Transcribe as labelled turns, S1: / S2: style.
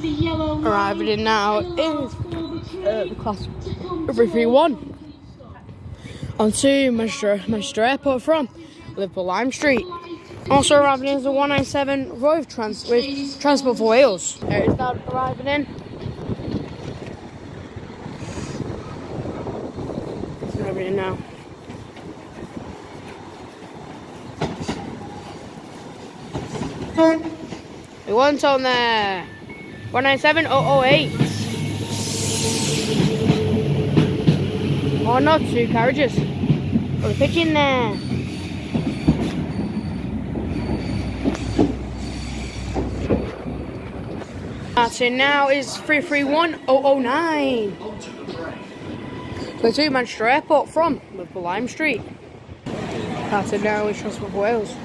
S1: Arriving in now is the class 331 onto Manchester Airport from Liverpool Lime Street. Also arriving in is the 197 Road with Transport for Wales. There is that arriving in. Arriving in now. We want on there. 197008. Oh no, 2 carriages. Got a pick in there. That's it now is 331009. We're to Manchester Airport from Liverpool Lime Street. That's it now is Transport for Wales.